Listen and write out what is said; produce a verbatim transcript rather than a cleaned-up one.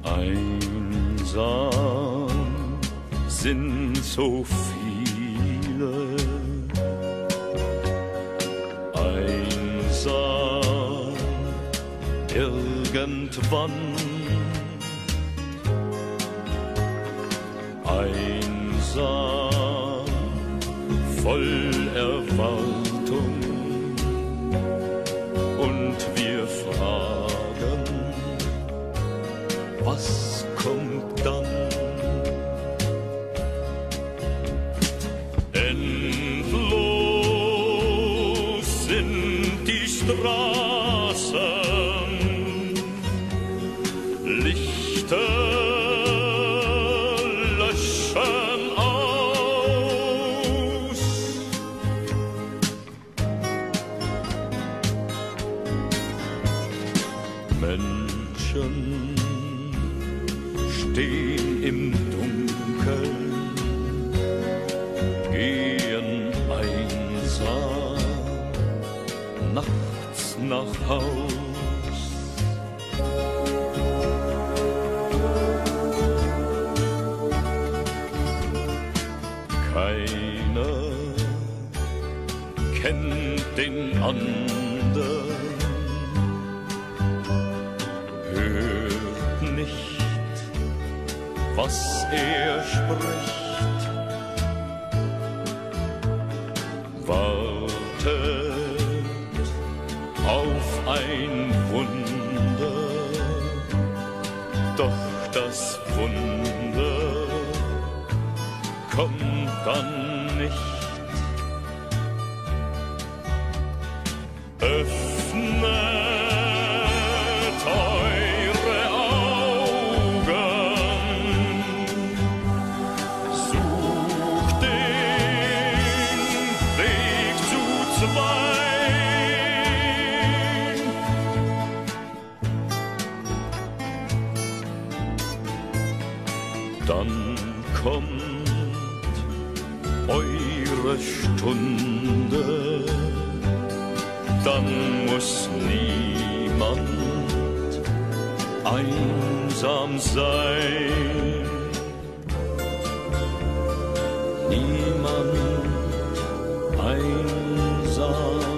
Einsam sind so viele, einsam irgendwann, einsam voll Erwartung, und wir fragen, was kommt dann? Endlos sind die Straßen, Lichter löschen aus. Menschen stehen im Dunkeln, gehen einsam nachts nach Haus. Keiner kennt den anderen, hört nicht, was er spricht, wartet auf ein Wunder, doch das Wunder kommt dann nicht. Öffnet eure Augen, sucht den Weg zu zweit. Dann kommt eure Stunde, dann muss niemand einsam sein. Niemand einsam